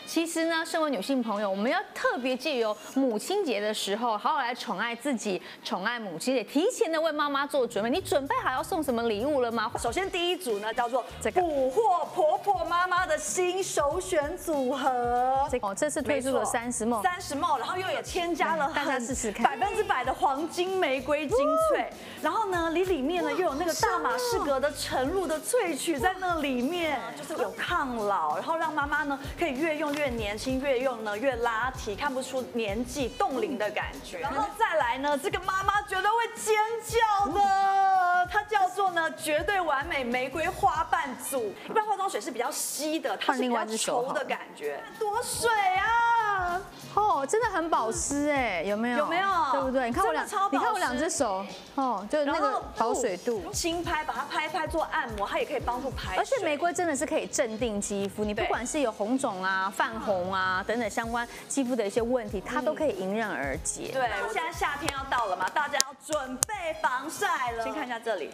其实呢，身为女性朋友，我们要特别借由母亲节的时候，好好来宠爱自己，宠爱母亲节，提前的为妈妈做准备。你准备好要送什么礼物了吗？ 首先第一组呢叫做捕获婆婆妈妈的新首选组合。 这次推出了 30ml，然后又有添加了大家试试看 100%的黄金玫瑰精粹，然后呢，你里面呢又有那个大马士革的纯露的萃取在那里面，就是有抗老，然后让妈妈呢可以越用越年轻，越用呢越拉提，看不出年纪冻龄的感觉。然后再来呢，这个妈妈绝对会尖叫的，它叫做呢绝对完美玫瑰花瓣组。一般化妆水是比较稀的，它是比较稠的感觉，多水啊！ 哦，真的很保湿哎，有没有？ 有没有？ 对不对？你看我两只手，哦，就是那个保水度， 轻拍把它拍一拍做按摩，它也可以帮助排水。 而且玫瑰真的是可以镇定肌肤，你不管是有红肿啊、泛红啊等等相关肌肤的一些问题，它都可以迎刃而解。 对，现在夏天要到了嘛，大家要准备防晒了。先看一下这里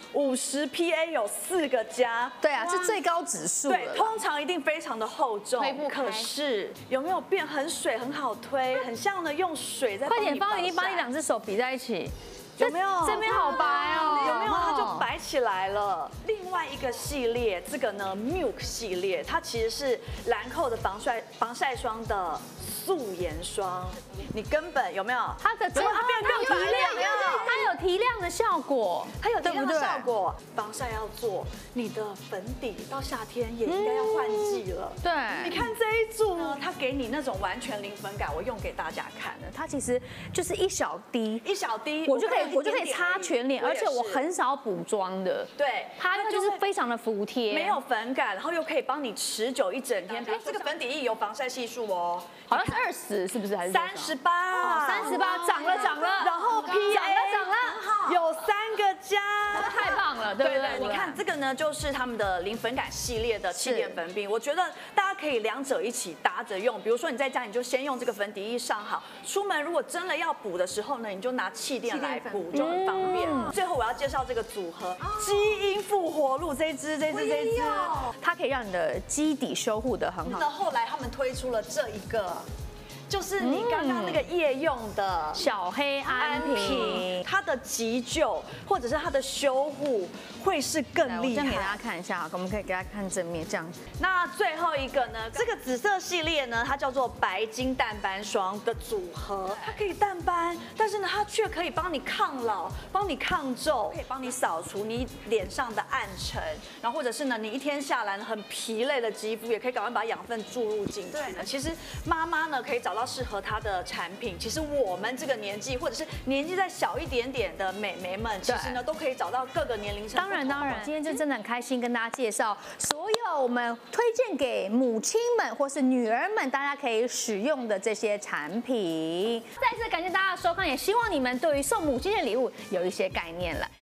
，50 PA 有4个加， 对啊，是最高指数。 对，通常一定非常的厚重，可是有没有变很水，很好推，很像呢用水在。 快点，方宇，你把你2只手比在一起。 有没有？ 这边好白哦， 有没有？它就白起来了。另外一个系列，这个呢 Milk 系列，它其实是兰蔻的防晒霜的素颜霜，你根本有没有？ 它的它变更白亮， 它有提亮的效果， 它有提亮的效果。防晒要做，你的粉底到夏天也应该要换季了。 对， 你看这一组呢，它给你那种完全零粉感，我用给大家看的， 它其实就是一小滴，我就可以擦全脸，而且我很少补妆的。 对， 它就是非常的服帖， 没有粉感，然后又可以帮你持久一整天。这个粉底液有防晒系数哦， 好像是20，是不是？还是 38？38 涨了。 然后 PA 涨了， 有3个加， 太棒了，对不对？ 你看这个呢，就是他们的零粉感系列的气垫粉饼，我觉得大家可以2者一起搭着用。比如说你在家，你就先用这个粉底液上好，出门如果真的要补的时候呢，你就拿气垫来补，就很方便。最后我要介绍这个组合基因复活露，这支， 它可以让你的基底修护得很好。 那后来他们推出了这一个。就是你刚刚那个夜用的小黑安瓶， 它的急救或者是它的修护会是更厉害。 我先给大家看一下，我们可以给大家看正面这样子。 那最后一个呢，这个紫色系列呢，它叫做白金淡斑霜的组合，它可以淡斑，但是呢，它却可以帮你抗老、帮你抗皱，可以帮你扫除你脸上的暗沉，然后或者是呢，你一天下来很疲累的肌肤，也可以赶快把养分注入进去。对，其实妈妈呢可以找到适合她的产品，其实我们这个年纪或者是年纪再小一点点的美眉们，其实呢都可以找到各个年龄层。 当然，今天就真的很开心跟大家介绍所有我们推荐给母亲们或是女儿们，大家可以使用的这些产品。再次感谢大家的收看，也希望你们对于送母亲的礼物有一些概念了。